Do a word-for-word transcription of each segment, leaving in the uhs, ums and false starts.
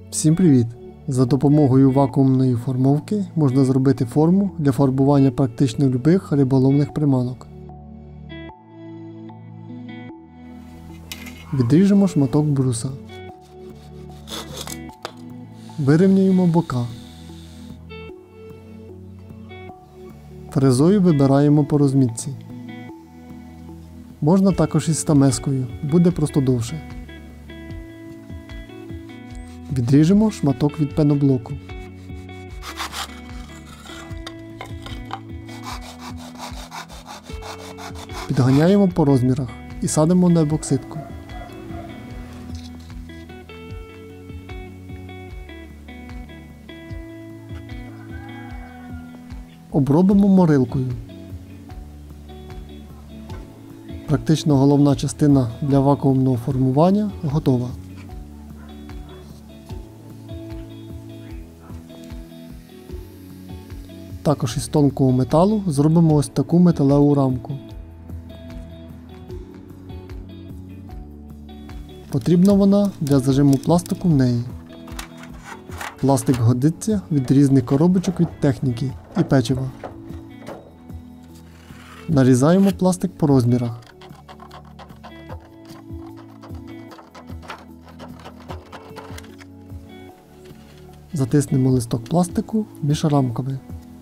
Всім привіт! За допомогою вакуумної формовки можна зробити форму для фарбування практично любих риболовних приманок. Відріжемо шматок бруса. Вирівняємо бока. Фрезою вибираємо по розмітці. Можна також із стамескою, буде просто довше. Відріжемо шматок від пеноблоку. Підганяємо по розмірах і садимо на ебоксидку. Обробимо морилкою. Практично головна частина для вакуумного формування готова. Також із тонкого металу зробимо ось таку металеву рамку. Потрібна вона для зажиму пластику в неї. Пластик годиться від різних коробочок від техніки і печива. Нарізаємо пластик по розмірах. Затиснемо листок пластику між рамками.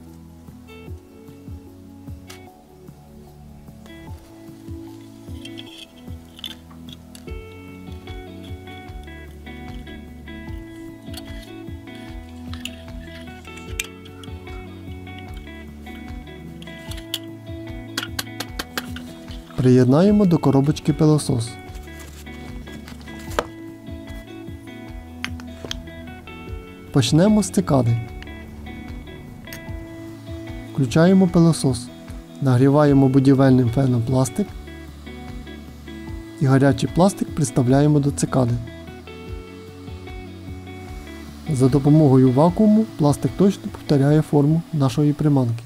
Приєднаємо до коробочки пилосос. Почнемо з цикади. Включаємо пилосос. Нагріваємо будівельним феном пластик і гарячий пластик приставляємо до цикади. За допомогою вакууму пластик точно повторяє форму нашої приманки.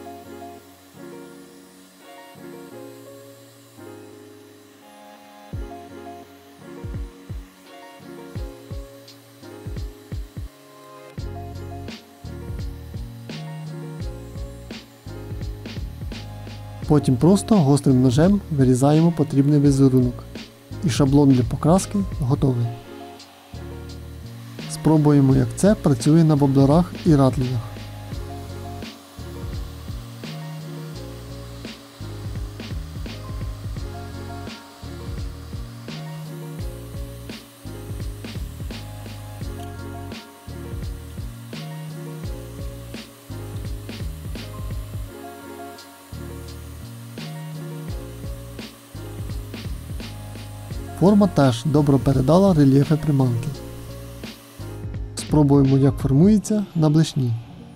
Потім просто гострим ножем вирізаємо потрібний візерунок. І шаблон для покраски готовий. Спробуємо, як це працює на воблерах і ратлінах. Форма теж добре передала рельєфи приманки. Спробуємо, як формується на блешні.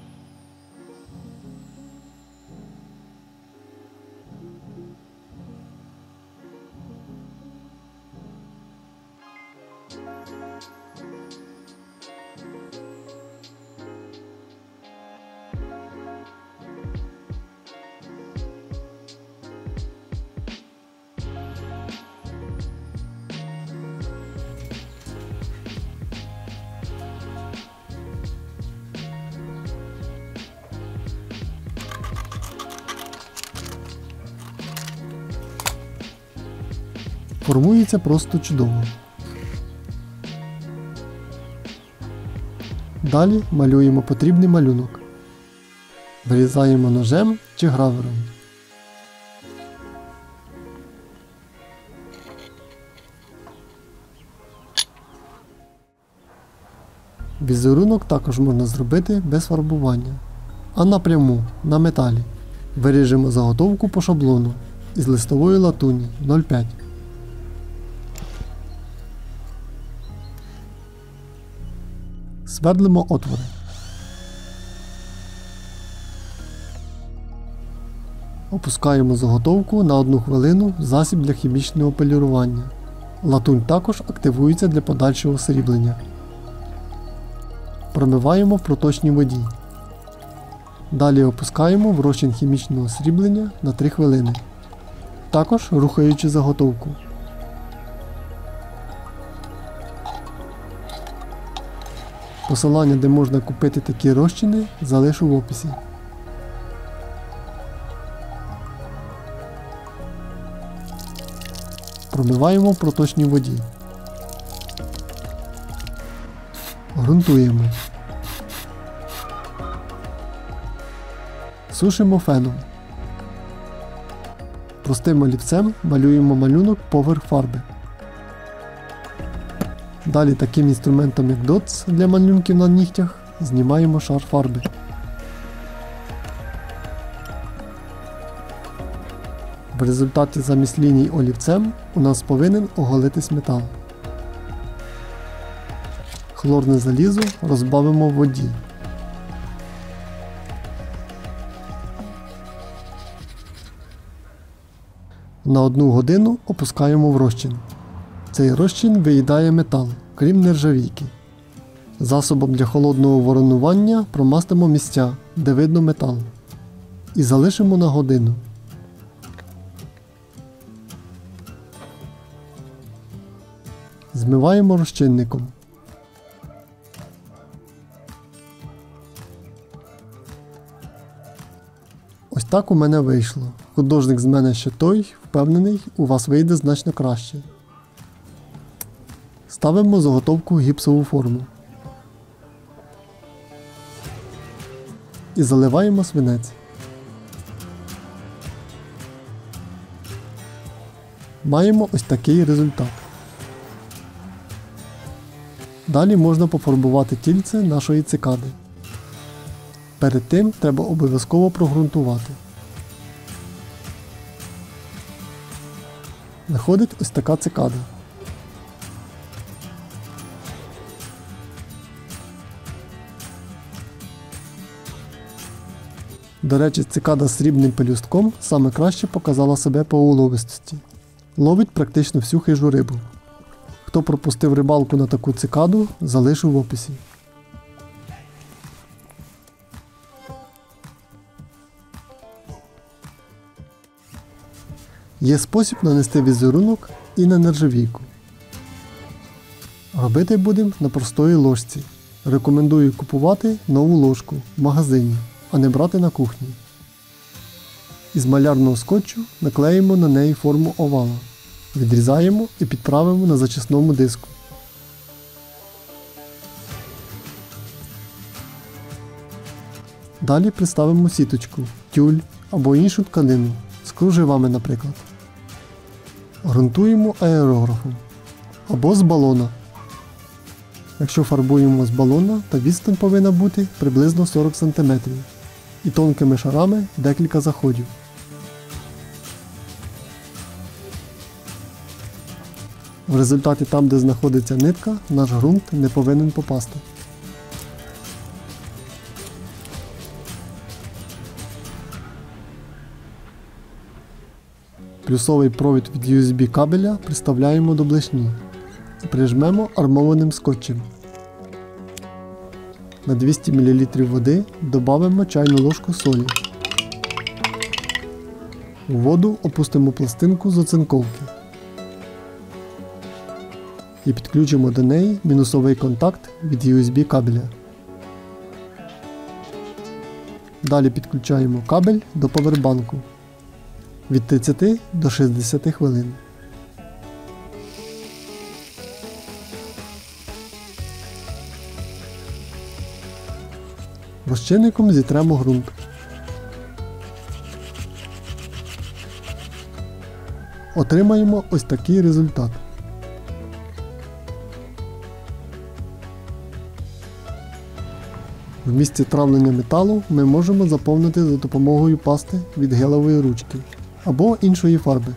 Формується просто чудово. Далі малюємо потрібний малюнок. Вирізаємо ножем чи гравером. Візерунок також можна зробити без фарбування, а напряму, на металі. Виріжемо заготовку по шаблону із листової латуні нуль п'ять. Свердлимо отвори. Опускаємо заготовку на одну хвилину в засіб для хімічного полірування. Латунь також активується для подальшого сріблення. Промиваємо в проточній воді. Далі опускаємо в розчин хімічного сріблення на три хвилини. Також рухаючи заготовку. Посилання, де можна купити такі розчини, залишу в описі. Промиваємо в проточній воді. Ґрунтуємо. Сушимо феном. Простим олівцем малюємо малюнок поверх фарби. Далі таким інструментом як дотс для малюнків на нігтях знімаємо шар фарби. В результаті замість ліній олівцем у нас повинен оголитись метал. Хлорне залізо розбавимо в воді. На одну годину опускаємо в розчин. Цей розчин виїдає метал, крім нержавійки. Засобом для холодного воронування промастимо місця, де видно метал. І залишимо на годину. Змиваємо розчинником. Ось так у мене вийшло. Художник з мене ще той, впевнений, у вас вийде значно краще. Ставимо заготовку в гіпсову форму. І заливаємо свинець. Маємо ось такий результат. Далі можна пофарбувати тільце нашої цикади. Перед тим треба обов'язково прогрунтувати. Виходить ось така цикада. До речі, цикада з срібним пелюстком саме краще показала себе по уловистості. Ловить практично всю хижу рибу. Хто пропустив рибалку на таку цикаду, залишу в описі. Є спосіб нанести візерунок і на нержавійку. Робити будемо на простої ложці. Рекомендую купувати нову ложку в магазині, а не брати на кухні. Із малярного скотчу наклеїмо на неї форму овала. Відрізаємо і підправимо на зачисному диску. Далі приставимо сіточку, тюль або іншу тканину, з кружевами, наприклад. Ґрунтуємо аерографом або з балона. Якщо фарбуємо з балона, то відстань повинна бути приблизно сорок сантиметрів і тонкими шарами декілька заходів. В результаті там, де знаходиться нитка, наш ґрунт не повинен попасти. Плюсовий провід від ю ес бі кабеля приставляємо до блешні і прижмемо армованим скотчем. На двісті мілілітрів води додамо чайну ложку солі. У воду опустимо пластинку з оцинковки і підключимо до неї мінусовий контакт від ю ес бі кабеля. Далі підключаємо кабель до павербанку від тридцяти до шістдесяти хвилин. Розчинником зітремо ґрунт. Отримаємо ось такий результат. В місці травлення металу ми можемо заповнити за допомогою пасти від гелевої ручки або іншої фарби.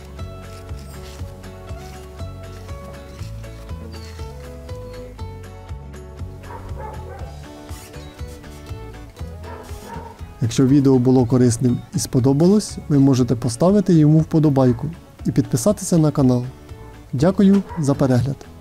Якщо відео було корисним і сподобалось, ви можете поставити йому вподобайку і підписатися на канал. Дякую за перегляд!